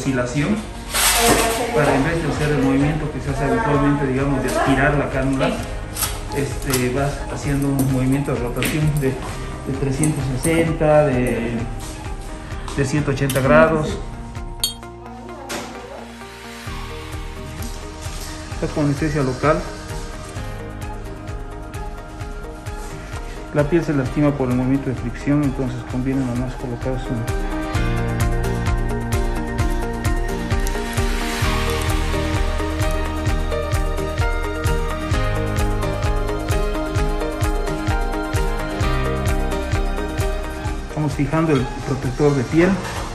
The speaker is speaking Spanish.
oscilación, para en vez de hacer el movimiento que se hace habitualmente, digamos, de estirar la cánula, vas haciendo un movimiento de rotación de 360, de 180 grados. Está con anestesia local. La piel se lastima por el movimiento de fricción, entonces conviene nomás colocar su... Estamos fijando el protector de piel.